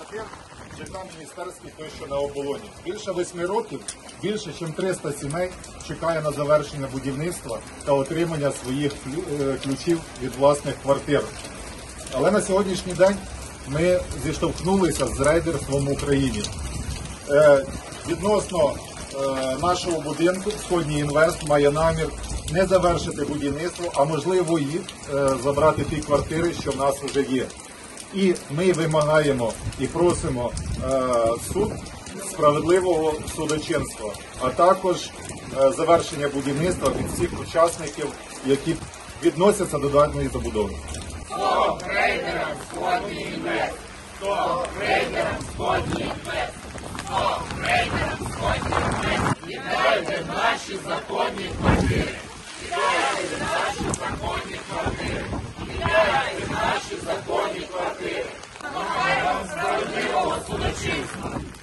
квартир ЖК Міністерський, той, що на оболоні. Більше 8 років, більше ніж 300 сімей чекає на завершення будівництва та отримання своїх ключів від власних квартир. Але на сьогоднішній день ми зіштовхнулися з рейдерством в Україні. Відносно нашого будинку «Сходній Інвест» має намір не завершити будівництво, а можливо і забрати ті квартири, що в нас вже є. І ми вимагаємо і просимо суд справедливого судочинства, а також завершення будівництва від всіх учасників, які відносяться до даної забудови. Стоп рейдерам «Сходній Інвест»! Стоп рейдерам «Сходній Інвест»! Стоп рейдерам «Сходній Інвест»! Віддайте наші законні квартири! Віддайте наші законні квартири! Віддайте наші законні квартири! Вимагаємо справедливого судочинства!